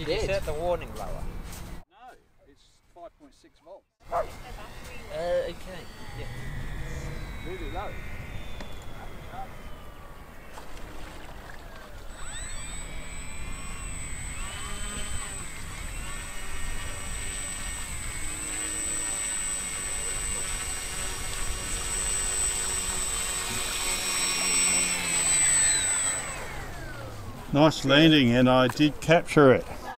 did. Set the warning lower. No, it's 5.6 volts. Okay. Yeah. Really low. Nice landing, and I did capture it.